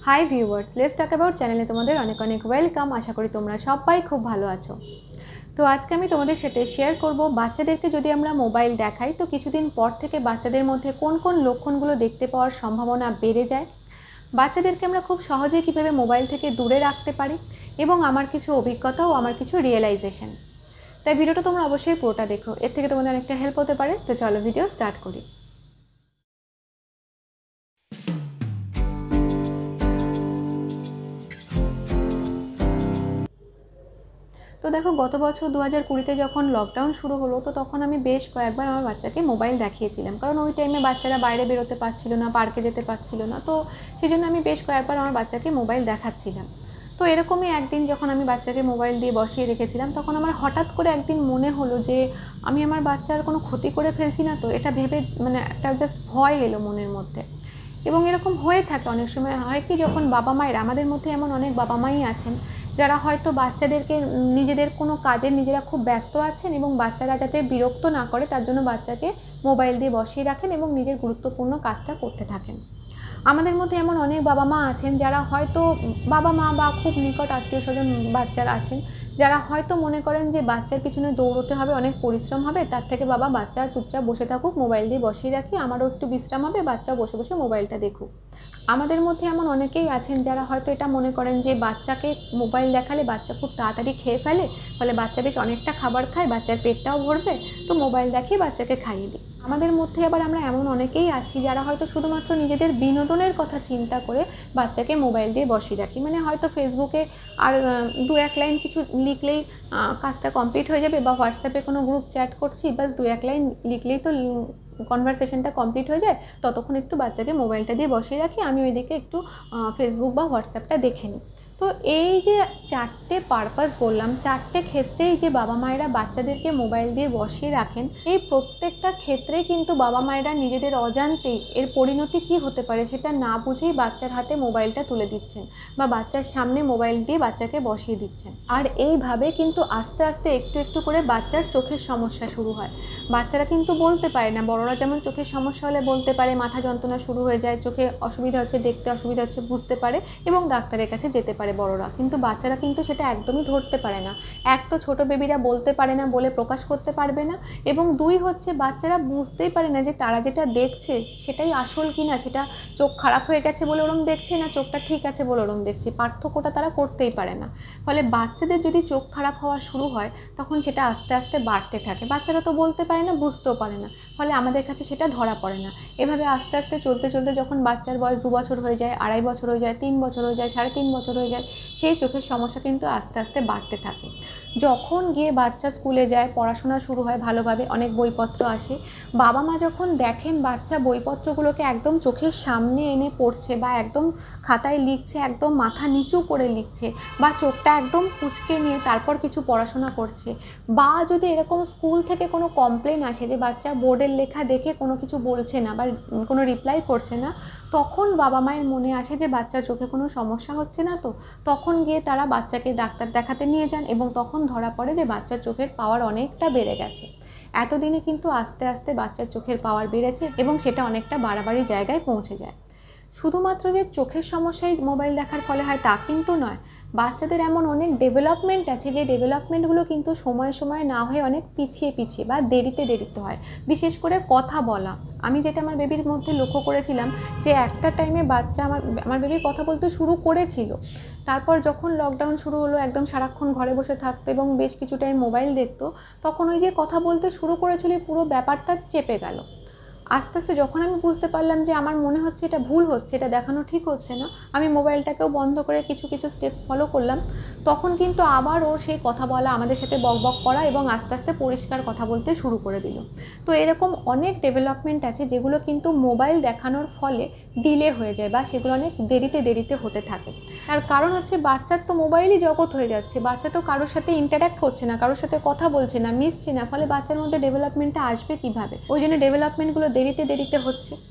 High viewers, let's talk about চ্যানেলে তোমাদের অনেক অনেক ওয়েলকাম। আশা করি তোমরা সবাই খুব ভালো আছো। তো আজকে আমি তোমাদের সাথে শেয়ার করব বাচ্চাদেরকে যদি আমরা মোবাইল দেখাই তো কিছুদিন পর থেকে বাচ্চাদের মধ্যে কোন কোন লক্ষণগুলো দেখতে পাওয়ার সম্ভাবনা বেড়ে যায়, বাচ্চাদেরকে আমরা খুব সহজেই কীভাবে মোবাইল থেকে দূরে রাখতে পারি এবং আমার কিছু অভিজ্ঞতা ও আমার কিছু রিয়েলাইজেশন। তাই ভিডিওটা তোমরা অবশ্যই পুরোটা দেখো, এর থেকে তোমাদের অনেকটা হেল্প হতে পারে। তো চলো ভিডিও স্টার্ট করি। তো দেখো, গত বছর 2020-তে যখন লকডাউন শুরু হলো তো তখন আমি বেশ কয়েকবার আমার বাচ্চাকে মোবাইল দেখিয়েছিলাম, কারণ ওই টাইমে বাচ্চারা বাইরে বেরোতে পারছিল না, পার্কে যেতে পারছিল না। তো সেই জন্য আমি বেশ কয়েকবার আমার বাচ্চাকে মোবাইল দেখাচ্ছিলাম। তো এরকমই একদিন যখন আমি বাচ্চাকে মোবাইল দিয়ে বসিয়ে রেখেছিলাম তখন আমার হঠাৎ করে একদিন মনে হলো যে আমি আমার বাচ্চার কোনো ক্ষতি করে ফেলছি না তো, এটা ভেবে একটা জাস্ট ভয় এলো মনের মধ্যে। এবং এরকম হয়ে থাকে অনেক সময়, হয় কি যখন বাবা মায়েরা, আমাদের মধ্যে এমন অনেক বাবা মাই আছেন যারা হয়তো বাচ্চাদেরকে নিজেদের কোনো কাজে নিজেরা খুব ব্যস্ত আছেন এবং বাচ্চারা যাতে বিরক্ত না করে তার জন্য বাচ্চাকে মোবাইল দিয়ে বসিয়ে রাখেন এবং নিজের গুরুত্বপূর্ণ কাজটা করতে থাকেন। আমাদের মধ্যে এমন অনেক বাবা মা আছেন যারা হয়তো বাবা মা বা খুব নিকট আত্মীয় স্বজন বাচ্চারা আছেন যারা হয়তো মনে করেন যে বাচ্চার পিছনে দৌড়তে হবে, অনেক পরিশ্রম হবে, তার থেকে বাবা বাচ্চা চুপচাপ বসে থাকুক, মোবাইল দিয়ে বসিয়ে রাখি, আমারও একটু বিশ্রাম হবে, বাচ্চা বসে বসে মোবাইলটা দেখুক। আমাদের মধ্যে এমন অনেকেই আছেন যারা হয়তো এটা মনে করেন যে বাচ্চাকে মোবাইল দেখালে বাচ্চা খুব তাড়াতাড়ি খেয়ে ফেলে, ফলে বাচ্চা বেশ অনেকটা খাবার খায়, বাচ্চার পেটটাও ভরবে, তো মোবাইল দেখিয়ে বাচ্চাকে খাইয়ে দিই। আমাদের মধ্যে আবার আমরা এমন অনেকেই আছি যারা হয়তো শুধুমাত্র নিজেদের বিনোদনের কথা চিন্তা করে বাচ্চাকে মোবাইল দিয়ে বসিয়ে রাখি, হয়তো ফেসবুকে আর 2-1 লাইন কিছু লিখলেই কাজটা কমপ্লিট হয়ে যাবে, বা হোয়াটসঅ্যাপে কোনো গ্রুপ চ্যাট করছি, বাস 2-1 লাইন লিখলেই তো কনভারসেশনটা কমপ্লিট হয়ে যায়, ততক্ষণ একটু বাচ্চাকে মোবাইলটা দিয়ে বসিয়ে রাখি, আমি ওইদিকে একটু ফেসবুক বা হোয়াটসঅ্যাপটা দেখে নিই। তো এই যে 4টে পারপাস বললাম, 4টে ক্ষেত্রেই যে বাবা মায়েরা বাচ্চাদেরকে মোবাইল দিয়ে বসিয়ে রাখেন, এই প্রত্যেকটা ক্ষেত্রে কিন্তু বাবা মায়েরা নিজেদের অজান্তেই এর পরিণতি কী হতে পারে সেটা না বুঝেই বাচ্চার হাতে মোবাইলটা তুলে দিচ্ছেন বা বাচ্চার সামনে মোবাইল দিয়ে বাচ্চাকে বসিয়ে দিচ্ছেন। আর এইভাবে কিন্তু আস্তে আস্তে একটু একটু করে বাচ্চার চোখের সমস্যা শুরু হয়। বাচ্চারা কিন্তু বলতে পারে না, বড়রা যেমন চোখের সমস্যা হলে বলতে পারে, মাথা যন্ত্রণা শুরু হয়ে যায়, চোখে অসুবিধা হচ্ছে, দেখতে অসুবিধা হচ্ছে, বুঝতে পারে এবং ডাক্তারের কাছে যেতে পারে বড়রা, কিন্তু বাচ্চারা কিন্তু সেটা একদমই ধরতে পারে না। এক তো ছোটো বেবিরা বলতে পারে না, বলে প্রকাশ করতে পারবে না, এবং 2 হচ্ছে বাচ্চারা বুঝতেই পারে না যে তারা যেটা দেখছে সেটাই আসল কি না, সেটা চোখ খারাপ হয়ে গেছে বলে ওরম দেখছে না চোখটা ঠিক আছে বলে ওরম দেখছে, পার্থক্যটা তারা করতেই পারে না। ফলে বাচ্চাদের যদি চোখ খারাপ হওয়া শুরু হয় তখন সেটা আস্তে আস্তে বাড়তে থাকে, বাচ্চারা তো বলতে পারে না, বুঝতেও পারে না, ফলে আমাদের কাছে সেটা ধরা পড়ে না। এভাবে আস্তে আস্তে চলতে চলতে যখন বাচ্চার বয়স 2 বছর হয়ে যায়, 2.5 বছর হয়ে যায়, 3 বছর হয়ে যায়, 3.5 বছর হয়ে যায়, সেই চোখের সমস্যা কিন্তু আস্তে আস্তে বাড়তে থাকে। যখন গিয়ে বাচ্চা স্কুলে যায়, পড়াশোনা শুরু হয় ভালোভাবে, অনেক বইপত্র আসে, বাবা মা যখন দেখেন বাচ্চা বইপত্রগুলোকে একদম চোখের সামনে এনে পড়ছে বা একদম খাতায় লিখছে, একদম মাথা নিচু করে লিখছে, বা চোখটা একদম কুঁচকে নিয়ে তারপর কিছু পড়াশোনা করছে, বা যদি এরকম স্কুল থেকে কোনো কমপ্লেন আসে যে বাচ্চা বোর্ডের লেখা দেখে কোনো কিছু বলছে না বা কোনো রিপ্লাই করছে না, তখন বাবা মায়ের মনে আসে যে বাচ্চার চোখে কোনো সমস্যা হচ্ছে না, তো তখন গিয়ে তারা বাচ্চাকে ডাক্তার দেখাতে নিয়ে যান এবং তখন ধরা পড়ে যে বাচ্চার চোখের পাওয়ার অনেকটা বেড়ে গেছে। এতদিনে কিন্তু আস্তে আস্তে বাচ্চার চোখের পাওয়ার বেড়েছে এবং সেটা অনেকটা বাড়াবাড়ি জায়গায় পৌঁছে যায়। শুধুমাত্র যে চোখের সমস্যায় মোবাইল দেখার ফলে হয় তা কিন্তু নয়, বাচ্চাদের এমন অনেক ডেভেলপমেন্ট আছে যে ডেভেলপমেন্টগুলো কিন্তু সময়ে সময়ে না হয়ে অনেক পিছিয়ে পিছিয়ে বা দেরিতে দেরিতে হয়। বিশেষ করে কথা বলা, আমি যেটা আমার বেবির মধ্যে লক্ষ্য করেছিলাম যে একটা টাইমে বাচ্চা আমার বেবি কথা বলতে শুরু করেছিল, তারপর যখন লকডাউন শুরু হলো, একদম সারাক্ষণ ঘরে বসে থাকতো এবং বেশ কিছু টাইম মোবাইল দেখতো, তখন ওই যে কথা বলতে শুরু করেছিল পুরো ব্যাপারটা চেপে গেল। আস্তে আস্তে যখন আমি বুঝতে পারলাম যে আমার মনে হচ্ছে এটা ভুল হচ্ছে, এটা দেখানো ঠিক হচ্ছে না, আমি মোবাইলটাকেও বন্ধ করে কিছু কিছু স্টেপস ফলো করলাম, তখন কিন্তু আবার ওর সেই কথা বলা, আমাদের সাথে বকবক করা এবং আস্তে আস্তে পরিষ্কার কথা বলতে শুরু করে দিল। তো এরকম অনেক ডেভেলপমেন্ট আছে যেগুলো কিন্তু মোবাইল দেখানোর ফলে ডিলে হয়ে যায় বা সেগুলো অনেক দেরিতে দেরিতে হতে থাকে। তার কারণ হচ্ছে বাচ্চার তো মোবাইলই জগৎ হয়ে যাচ্ছে, বাচ্চা তো কারোর সাথে ইন্টারাক্ট করছে না, কারোর সাথে কথা বলছে না, মিশছে না, ফলে বাচ্চার মধ্যে ডেভেলপমেন্টটা আসবে কীভাবে? ওই জন্য ডেভেলপমেন্টগুলো দেরিতে দেরিতে হচ্ছে।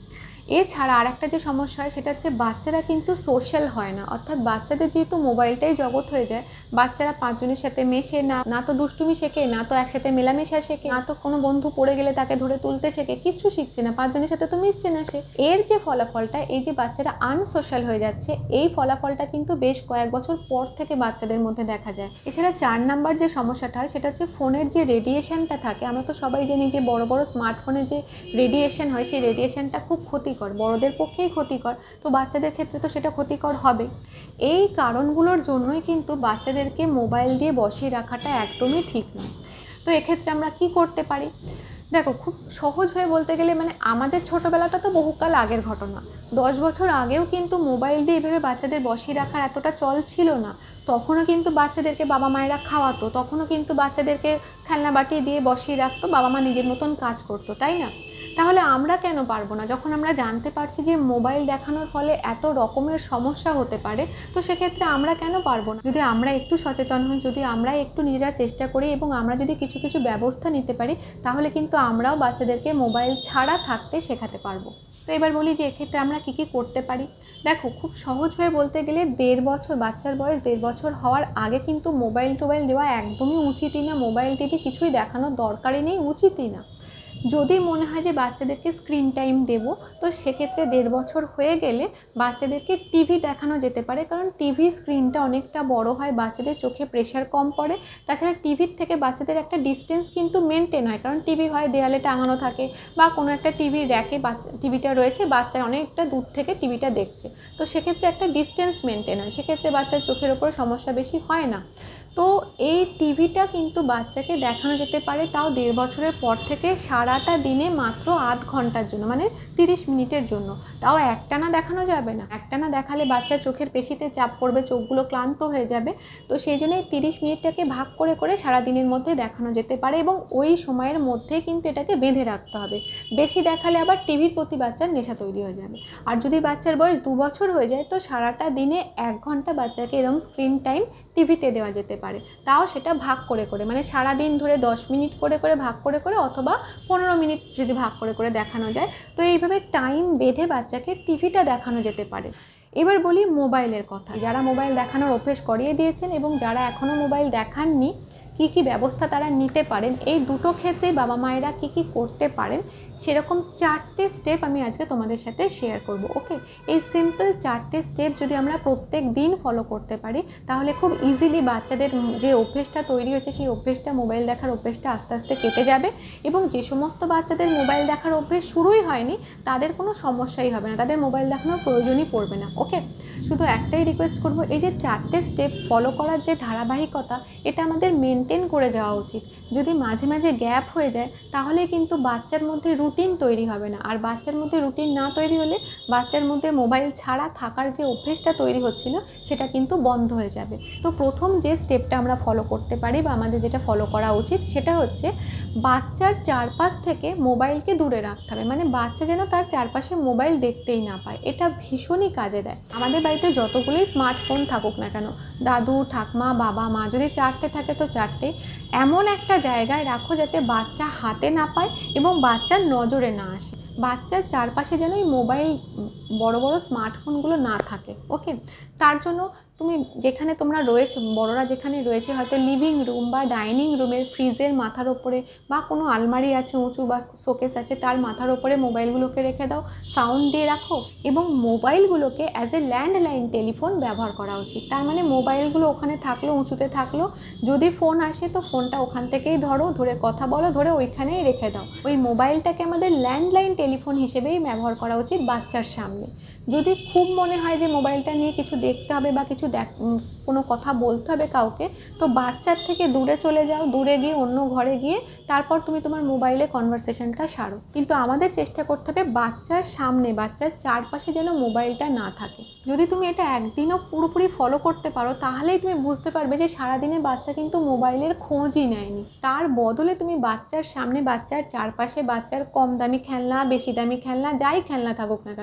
এছাড়া আরেকটা যে সমস্যা হয় সেটা হচ্ছে বাচ্চারা কিন্তু সোশ্যাল হয় না, অর্থাৎ বাচ্চাদের যেহেতু মোবাইলটাই জগৎ হয়ে যায়, বাচ্চারা পাঁচজনের সাথে মেশে না, না তো দুষ্টুমি শেখে, না তো একসাথে মেলামেশা শেখে, না তো কোনো বন্ধু পড়ে গেলে তাকে ধরে তুলতে শেখে, কিচ্ছু শিখছে না, পাঁচজনের সাথে তো মিশছে না সে। এর যে ফলাফলটা, এই যে বাচ্চারা আনসোশ্যাল হয়ে যাচ্ছে, এই ফলাফলটা কিন্তু বেশ কয়েক বছর পর থেকে বাচ্চাদের মধ্যে দেখা যায়। এছাড়া 4 নাম্বার যে সমস্যাটা হয় সেটা হচ্ছে ফোনের যে রেডিয়েশনটা থাকে। আমরা তো সবাই জানি যে বড় বড় স্মার্টফোনে যে রেডিয়েশন হয় সেই রেডিয়েশনটা খুব ক্ষতিকর, বড়দের পক্ষেই ক্ষতিকর, তো বাচ্চাদের ক্ষেত্রে তো সেটা ক্ষতিকর হবে। এই কারণগুলোর জন্যই কিন্তু বাচ্চাদেরকে মোবাইল দিয়ে বসিয়ে রাখাটা একদমই ঠিক নয়। তো এক্ষেত্রে আমরা কি করতে পারি? দেখো, খুব সহজভাবে বলতে গেলে মানে আমাদের ছোটোবেলাটা তো বহুকাল আগের ঘটনা। 10 বছর আগেও কিন্তু মোবাইল দিয়ে এভাবে বাচ্চাদের বসিয়ে রাখার এতটা চল ছিল না। তখনও কিন্তু বাচ্চাদেরকে বাবা মায়েরা খাওয়াতো, তখনও কিন্তু বাচ্চাদেরকে খেলনা বাটি দিয়ে বসিয়ে রাখতো, বাবা মা নিজের মতন কাজ করতো, তাই না? তাহলে আমরা কেন পারবো না? যখন আমরা জানতে পারছি যে মোবাইল দেখানোর ফলে এত রকমের সমস্যা হতে পারে, তো সেক্ষেত্রে আমরা কেন পারবো না? যদি আমরা একটু সচেতন হই, যদি আমরা একটু নিজেরা চেষ্টা করি এবং আমরা যদি কিছু কিছু ব্যবস্থা নিতে পারি, তাহলে কিন্তু আমরাও বাচ্চাদেরকে মোবাইল ছাড়া থাকতে শেখাতে পারবো। তো এবার বলি যে এক্ষেত্রে আমরা কী কী করতে পারি। দেখো, খুব সহজভাবে বলতে গেলে 1.5 বছর, বাচ্চার বয়স 1.5 বছর হওয়ার আগে কিন্তু মোবাইল টোবাইল দেওয়া একদমই উচিতই না, মোবাইল টিভি কিছুই দেখানোর দরকারই নেই, উচিতই না। যদি মনে হয় যে বাচ্চাদেরকে স্ক্রিন টাইম দেবো, তো সেক্ষেত্রে 1.5 বছর হয়ে গেলে বাচ্চাদেরকে টিভি দেখানো যেতে পারে, কারণ টিভি স্ক্রিনটা অনেকটা বড় হয়, বাচ্চাদের চোখে প্রেশার কম পড়ে। তাছাড়া টিভির থেকে বাচ্চাদের একটা ডিস্টেন্স কিন্তু মেনটেন হয়, কারণ টিভি হয় দেয়ালে টাঙানো থাকে বা কোনো একটা টিভির র্যাকে টিভিটা রয়েছে, বাচ্চা অনেকটা দূর থেকে টিভিটা দেখছে, তো সেক্ষেত্রে একটা ডিস্টেন্স মেনটেন হয়, সেক্ষেত্রে বাচ্চার চোখের ওপর সমস্যা বেশি হয় না। তো এই টিভিটা কিন্তু বাচ্চাকে দেখানো যেতে পারে, তাও 1.5 বছরের পর থেকে সারাটা দিনে মাত্র আধ ঘন্টার জন্য, মানে 30 মিনিটের জন্য। তাও একটানা দেখানো যাবে না, একটানা দেখালে বাচ্চার চোখের পেশিতে চাপ পড়বে, চোখগুলো ক্লান্ত হয়ে যাবে। তো সেই জন্য 30 মিনিটটাকে ভাগ করে করে সারাদিনের মধ্যে দেখানো যেতে পারে, এবং ওই সময়ের মধ্যে কিন্তু এটাকে বেঁধে রাখতে হবে। বেশি দেখালে আবার টিভির প্রতি বাচ্চার নেশা তৈরি হয়ে যাবে। আর যদি বাচ্চার বয়স 2 বছর হয়ে যায়, তো সারাটা দিনে 1 ঘন্টা বাচ্চাকে এরকম স্ক্রিন টাইম টিভিতে দেওয়া যেতে পারে, তাও সেটা ভাগ করে করে, মানে সারাদিন ধরে 10 মিনিট করে করে ভাগ করে করে, অথবা 15 মিনিট যদি ভাগ করে করে দেখানো যায়, তো এইভাবে টাইম বেঁধে বাচ্চাকে টিভিটা দেখানো যেতে পারে। এবার বলি মোবাইলের কথা। যারা মোবাইল দেখানোর অভ্যেস করিয়ে দিয়েছেন এবং যারা এখনও মোবাইল দেখাননি, কী কী ব্যবস্থা তারা নিতে পারেন, এই দুটো ক্ষেত্রে বাবা মায়েরা কী কী করতে পারেন, সেরকম 4টে স্টেপ আমি আজকে তোমাদের সাথে শেয়ার করব। ওকে, এই সিম্পল 4টে স্টেপ যদি আমরা প্রত্যেক দিন ফলো করতে পারি, তাহলে খুব ইজিলি বাচ্চাদের যে অভ্যেসটা তৈরি হয়েছে, সেই অভ্যেসটা, মোবাইল দেখার অভ্যেসটা আস্তে আস্তে কেটে যাবে, এবং যে সমস্ত বাচ্চাদের মোবাইল দেখার অভ্যেস শুরুই হয়নি, তাদের কোনো সমস্যাই হবে না, তাদের মোবাইল দেখানোর প্রয়োজনই পড়বে না। ওকে, শুধু একটাই রিকোয়েস্ট করব, এই যে 4টে স্টেপ ফলো করার যে ধারাবাহিকতা, এটা আমাদের মেনটেন করে যাওয়া উচিত। যদি মাঝে মাঝে গ্যাপ হয়ে যায়, তাহলে কিন্তু বাচ্চার মধ্যে রুটিন তৈরি হবে না, আর বাচ্চার মধ্যে রুটিন না তৈরি হলে বাচ্চার মধ্যে মোবাইল ছাড়া থাকার যে অভ্যেসটা তৈরি হচ্ছিল, সেটা কিন্তু বন্ধ হয়ে যাবে। তো প্রথম যে স্টেপটা আমরা ফলো করতে পারি, বা আমাদের যেটা ফলো করা উচিত, সেটা হচ্ছে বাচ্চার চারপাশ থেকে মোবাইলকে দূরে রাখতে হবে, মানে বাচ্চা যেন তার চারপাশে মোবাইল দেখতেই না পায়। এটা ভীষণই কাজে দেয়। আমাদের বাড়িতে যতগুলোই স্মার্টফোন থাকুক না কেন, দাদু, ঠাকমা, বাবা, মা, যদি 4টে থাকে তো 4টে এমন একটা জায়গায় রাখো যাতে বাচ্চা হাতে না পায় এবং বাচ্চার নজরে না আসে। বাচ্চার চারপাশে যেন এই মোবাইল, বড় বড় স্মার্টফোনগুলো না থাকে। ওকে, তার জন্য তুমি যেখানে তোমরা রয়েছো, বড়রা যেখানে রয়েছে, হয়তো লিভিং রুম বা ডাইনিং রুমের ফ্রিজের মাথার ওপরে, বা কোনো আলমারি আছে উঁচু বা শোকেস আছে, তার মাথার ওপরে মোবাইলগুলোকে রেখে দাও, সাউন্ড দিয়ে রাখো, এবং মোবাইলগুলোকে অ্যাজ এ ল্যান্ডলাইন টেলিফোন ব্যবহার করা উচিত। তার মানে মোবাইলগুলো ওখানে থাকলো, উঁচুতে থাকলো, যদি ফোন আসে তো ফোনটা ওখান থেকেই ধরো, ধরে কথা বলো, ধরে ওইখানেই রেখে দাও। ওই মোবাইলটাকে আমাদের ল্যান্ডলাইন টেলিফোন হিসেবেই ব্যবহার করা উচিত বাচ্চার সামনে। যদি খুব মনে হয় যে মোবাইলটা নিয়ে কিছু দেখতে হবে বা কিছু কোনো কথা বলতে হবে কাউকে, তো বাচ্চার থেকে দূরে চলে যাও, দূরে গিয়ে অন্য ঘরে গিয়ে তারপর তুমি তোমার মোবাইলে কনভারসেশনটা সারো। কিন্তু আমাদের চেষ্টা করতে হবে বাচ্চার সামনে, বাচ্চার চারপাশে যেন মোবাইলটা না থাকে। যদি তুমি এটা একদিনও পুরোপুরি ফলো করতে পারো, তাহলেই তুমি বুঝতে পারবে যে সারাদিনে বাচ্চা কিন্তু মোবাইলের খোঁজই নেয়নি। তার বদলে তুমি বাচ্চার সামনে, বাচ্চার চারপাশে, বাচ্চার কম দামি খেলনা, বেশি দামি খেলনা, যাই খেলনা থাকুক না কেন,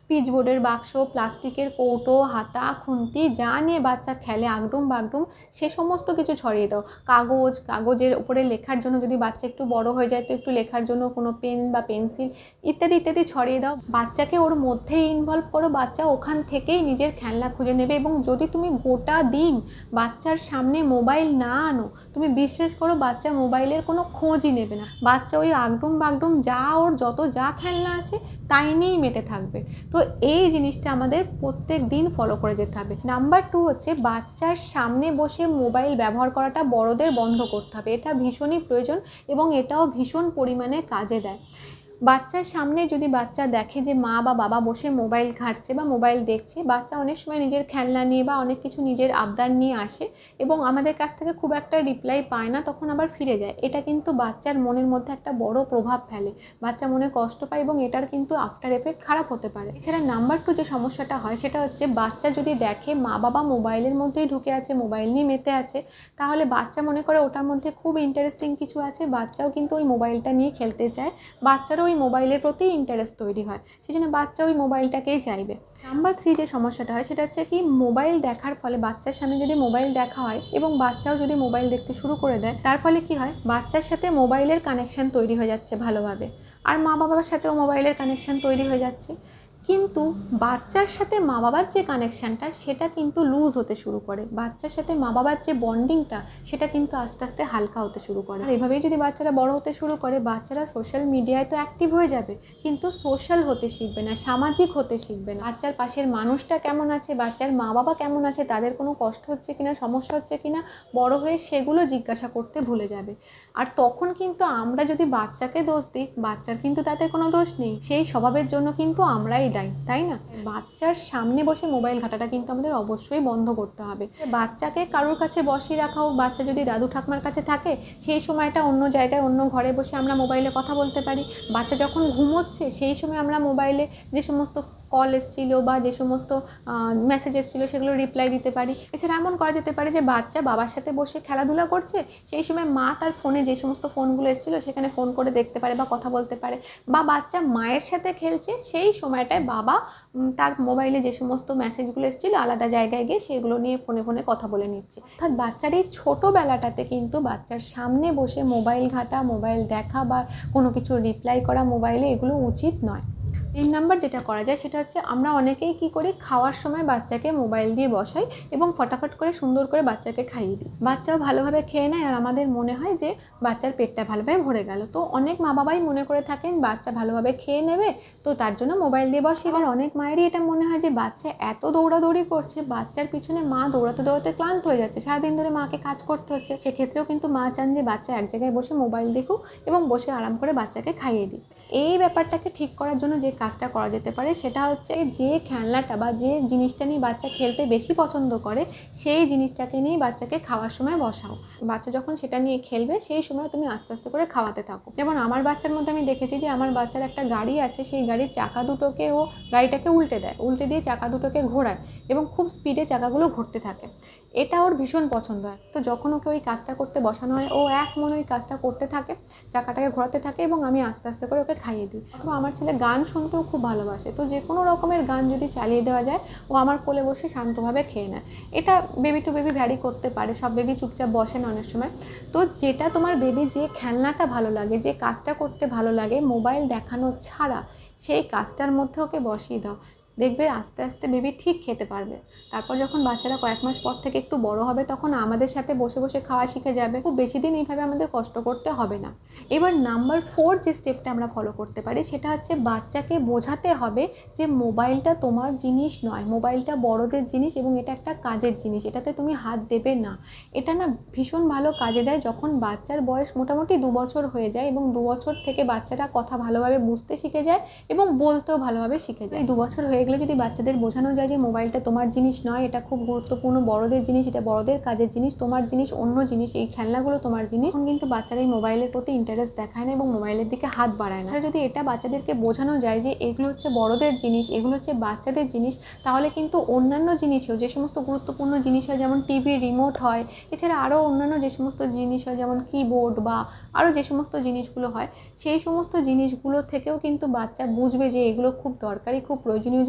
পিচবোর্ডের বাক্স, প্লাস্টিকের কৌটো, হাতা, খুন্তি যা নিয়ে বাচ্চা খেলে আগডুম বাগডুম সে সমস্ত কিছু ছড়িয়ে দাও। কাগজের উপরে লেখার জন্য যদি বাচ্চা একটু বড় হয়ে যায় তো একটু লেখার জন্য কোনো পেন বা পেন্সিল ইত্যাদি ইত্যাদি ছড়িয়ে দাও। বাচ্চাকে ওর মধ্যেই ইনভলভ করো, বাচ্চা ওখান থেকেই নিজের খেলনা খুঁজে নেবে। এবং যদি তুমি গোটা দিন বাচ্চার সামনে মোবাইল না আনো, তুমি বিশ্বাস করো বাচ্চা মোবাইলের কোনো খোঁজই নেবে না। বাচ্চা ওই আগডুম বাগডুম যা ওর যত যা খেলনা আছে তাই নিয়েই মেতে থাকবে। তো এই জিনিসটা আমাদের প্রত্যেক দিন ফলো করে যেতে হবে। নাম্বার 2 হচ্ছে বাচ্চার সামনে বসে মোবাইল ব্যবহার করাটা বড়দের বন্ধ করতে হবে। এটা ভীষণই প্রয়োজন এবং এটাও ভীষণ পরিমাণে কাজে দেয়। বাচ্চার সামনে যদি বাচ্চা দেখে যে মা বা বাবা বসে মোবাইল ঘাঁটছে বা মোবাইল দেখছে, বাচ্চা অনেক সময় নিজের খেলনা নিয়ে বা অনেক কিছু নিজের আবদার নিয়ে আসে এবং আমাদের কাছ থেকে খুব একটা রিপ্লাই পায় না, তখন আবার ফিরে যায়। এটা কিন্তু বাচ্চার মনের মধ্যে একটা বড় প্রভাব ফেলে, বাচ্চা মনে কষ্ট পায় এবং এটার কিন্তু আফটার এফেক্ট খারাপ হতে পারে। এছাড়া নাম্বার 2 যে সমস্যাটা হয় সেটা হচ্ছে বাচ্চা যদি দেখে মা বাবা মোবাইলের মধ্যেই ঢুকে আছে, মোবাইল নিয়ে মেতে আছে, তাহলে বাচ্চা মনে করে ওটার মধ্যে খুব ইন্টারেস্টিং কিছু আছে, বাচ্চাও কিন্তু ওই মোবাইলটা নিয়ে খেলতে চায়, বাচ্চারও ওই মোবাইলের প্রতি ইন্টারেস্ট তৈরি হয়, সেই জন্য বাচ্চা ওই মোবাইলটাকেই চাইবে। নাম্বার 3 যে সমস্যাটা হয় সেটা হচ্ছে কি মোবাইল দেখার ফলে বাচ্চার সামনে যদি মোবাইল দেখা হয় এবং বাচ্চাও যদি মোবাইল দেখতে শুরু করে দেয়, তার ফলে কি হয় বাচ্চার সাথে মোবাইলের কানেকশান তৈরি হয়ে যাচ্ছে ভালোভাবে, আর মা বাবার সাথেও মোবাইলের কানেকশান তৈরি হয়ে যাচ্ছে, কিন্তু বাচ্চার সাথে মা বাবার যে কানেকশানটা সেটা কিন্তু লুজ হতে শুরু করে। বাচ্চার সাথে মা বাবার যে বন্ডিংটা সেটা কিন্তু আস্তে আস্তে হালকা হতে শুরু করে। আর এভাবেই যদি বাচ্চারা বড় হতে শুরু করে, বাচ্চারা সোশ্যাল মিডিয়ায় তো অ্যাক্টিভ হয়ে যাবে কিন্তু সোশ্যাল হতে শিখবে না, সামাজিক হতে শিখবে না। বাচ্চার পাশের মানুষটা কেমন আছে, বাচ্চার মা বাবা কেমন আছে, তাদের কোনো কষ্ট হচ্ছে কিনা, সমস্যা হচ্ছে কিনা, বড় হয়ে সেগুলো জিজ্ঞাসা করতে ভুলে যাবে। আর তখন কিন্তু আমরা যদি বাচ্চাকে দোষ দিই, বাচ্চার কিন্তু তাতে কোনো দোষ নেই, সেই স্বভাবের জন্য কিন্তু আমরাই দায়ী, তাই না? বাচ্চার সামনে বসে মোবাইল ঘাঁটাটা কিন্তু আমাদের অবশ্যই বন্ধ করতে হবে। বাচ্চাকে কারোর কাছে বসিয়ে রাখা হোক, বাচ্চা যদি দাদু ঠাকুমার কাছে থাকে সেই সময়টা অন্য জায়গায় অন্য ঘরে বসে আমরা মোবাইলে কথা বলতে পারি। বাচ্চা যখন ঘুমোচ্ছে সেই সময় আমরা মোবাইলে যে সমস্ত কল এসেছিল বা যে সমস্ত মেসেজ এসেছিল সেগুলো রিপ্লাই দিতে পারি। এছাড়া এমন করা যেতে পারে যে বাচ্চা বাবার সাথে বসে খেলাধুলা করছে, সেই সময় মা তার ফোনে যে সমস্ত ফোনগুলো এসেছিলো সেখানে ফোন করে দেখতে পারে বা কথা বলতে পারে, বা বাচ্চা মায়ের সাথে খেলছে সেই সময়টায় বাবা তার মোবাইলে যে সমস্ত মেসেজগুলো এসেছিলো আলাদা জায়গায় গিয়ে সেগুলো নিয়ে ফোনে ফোনে কথা বলে নিচ্ছে। অর্থাৎ বাচ্চার এই ছোটোবেলাটাতে কিন্তু বাচ্চার সামনে বসে মোবাইল ঘাঁটা, মোবাইল দেখা বা কোনো কিছু রিপ্লাই করা মোবাইলে, এগুলো উচিত নয়। 3 নাম্বার যেটা করা যায় সেটা হচ্ছে আমরা অনেকেই কী করি, খাওয়ার সময় বাচ্চাকে মোবাইল দিয়ে বসাই এবং ফটাফট করে সুন্দর করে বাচ্চাকে খাইয়ে দিই, বাচ্চাও ভালোভাবে খেয়ে নেয় আর আমাদের মনে হয় যে বাচ্চার পেটটা ভালোভাবে ভরে গেল। তো অনেক মা বাবাই মনে করে থাকেন বাচ্চা ভালোভাবে খেয়ে নেবে তো তার জন্য মোবাইল দিয়ে বসিয়ে দেয়। অনেক মায়েরই এটা মনে হয় যে বাচ্চা এত দৌড়াদৌড়ি করছে, বাচ্চার পিছনে মা দৌড়াতে দৌড়াতে ক্লান্ত হয়ে যাচ্ছে, সারাদিন ধরে মাকে কাজ করতে হচ্ছে, সেক্ষেত্রেও কিন্তু মা চান যে বাচ্চা এক জায়গায় বসে মোবাইল দেখুক এবং বসে আরাম করে বাচ্চাকে খাইয়ে দিই। এই ব্যাপারটাকে ঠিক করার জন্য যে কাজটা করা যেতে পারে সেটা হচ্ছে যে খেলনাটা বা যে জিনিসটা নিয়ে বাচ্চা খেলতে বেশি পছন্দ করে সেই জিনিসটাকে নিয়ে বাচ্চাকে খাওয়ার সময় বসাও। বাচ্চা যখন সেটা নিয়ে খেলবে সেই সময় তুমি আস্তে আস্তে করে খাওয়াতে থাকো। যেমন আমার বাচ্চার মধ্যে আমি দেখেছি যে আমার বাচ্চার একটা গাড়ি আছে, সেই গাড়ির চাকা দুটোকে ও গাড়িটাকে উল্টে দেয়, উল্টে দিয়ে চাকা দুটোকে ঘোরায় এবং খুব স্পিডে চাকাগুলো ঘুরতে থাকে, এটা ওর ভীষণ পছন্দ হয়। তো যখন ওকে ওই কাজটা করতে বসানো হয় ও এক মনে ওই কাজটা করতে থাকে, চাকাটাকে ঘোরাতে থাকে এবং আমি আস্তে আস্তে করে ওকে খাইয়ে দিই। অথবা আমার ছেলে গান শুনতেও খুব ভালোবাসে, তো যে কোনো রকমের গান যদি চালিয়ে দেওয়া যায় ও আমার কোলে বসে শান্তভাবে খেয়ে নেয়। এটা বেবি টু বেবি ভ্যারি করতে পারে, সব বেবি চুপচাপ বসে না অনেক সময়। তো যেটা তোমার বেবি যে খেলনাটা ভালো লাগে, যে কাজটা করতে ভালো লাগে মোবাইল দেখানো ছাড়া, সেই কাজটার মধ্যে ওকে বসিয়ে দাও, দেখবে আস্তে আস্তে বেবি ঠিক খেতে পারবে। তারপর যখন বাচ্চারা কয়েক মাস পর থেকে একটু বড় হবে তখন আমাদের সাথে বসে বসে খাওয়া শিখে যাবে, খুব বেশি দিন এইভাবে আমাদের কষ্ট করতে হবে না। এবার নাম্বার 4 যে স্টেপটা আমরা ফলো করতে পারি সেটা হচ্ছে বাচ্চাকে বোঝাতে হবে যে মোবাইলটা তোমার জিনিস নয়, মোবাইলটা বড়দের জিনিস এবং এটা একটা কাজের জিনিস, এটাতে তুমি হাত দেবে না। এটা না ভীষণ ভালো কাজে দেয় যখন বাচ্চার বয়স মোটামুটি 2 বছর হয়ে যায় এবং 2 বছর থেকে বাচ্চারা কথা ভালোভাবে বুঝতে শিখে যায় এবং বলতেও ভালোভাবে শিখে যায়। 2 বছর হয়ে গেলে যদি বাচ্চাদের বোঝানো যায় যে মোবাইলটা তোমার জিনিস নয়, এটা খুব গুরুত্বপূর্ণ বড়দের জিনিস, এটা বড়দের কাজের জিনিস, তোমার জিনিস অন্য জিনিস, এই খেলনাগুলো তোমার জিনিস, তখন কিন্তু বাচ্চারা এই মোবাইলের প্রতি ইন্টারেস্ট দেখায় না এবং মোবাইলের দিকে হাত বাড়ায় না। যদি এটা বাচ্চাদেরকে বোঝানো যায় যে এগুলো হচ্ছে বড়দের জিনিস, এগুলো হচ্ছে বাচ্চাদের জিনিস, তাহলে কিন্তু অন্যান্য জিনিসও যে সমস্ত গুরুত্বপূর্ণ জিনিস হয় যেমন টিভি রিমোট হয়, এছাড়া আরও অন্যান্য যে সমস্ত জিনিস হয় যেমন কিবোর্ড বা আরও যে সমস্ত জিনিসগুলো হয়, সেই সমস্ত জিনিসগুলো থেকেও কিন্তু বাচ্চা বুঝবে যে এগুলো খুব দরকারি, খুব প্রয়োজনীয় জিনিস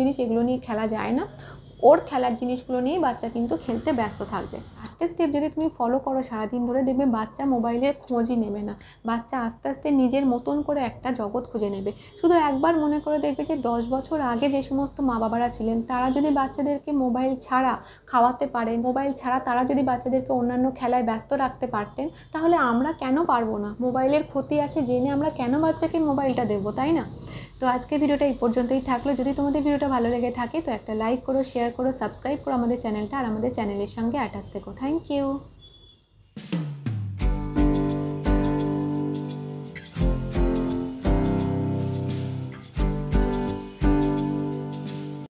জিনিস এগুলো নিয়ে খেলা যায় না। ওর খেলার জিনিসগুলো নিয়েই বাচ্চা কিন্তু খেলতে ব্যস্ত থাকবে। একটা স্টেপ যদি তুমি ফলো করো সারাদিন ধরে, দেখবে বাচ্চা মোবাইলের খোঁজই নেবে না। বাচ্চা আস্তে আস্তে নিজের মতন করে একটা জগৎ খুঁজে নেবে। শুধু একবার মনে করে দেখবে যে 10 বছর আগে যে সমস্ত মা বাবারা ছিলেন তারা যদি বাচ্চাদেরকে মোবাইল ছাড়া খাওয়াতে পারেন, মোবাইল ছাড়া তারা যদি বাচ্চাদেরকে অন্যান্য খেলায় ব্যস্ত রাখতে পারতেন, তাহলে আমরা কেন পারবো না? মোবাইলের ক্ষতি আছে জেনে আমরা কেন বাচ্চাকে মোবাইলটা দেবো, তাই না? তো আজকের ভিডিওটা এই পর্যন্তই থাকলো। যদি তোমাদের ভিডিওটা ভালো লেগে থাকে তো একটা লাইক করো, শেয়ার করো, সাবস্ক্রাইব করো আমাদের চ্যানেলটা, আর আমাদের চ্যানেলের সঙ্গে অ্যাটাচ থেকো। Thank you.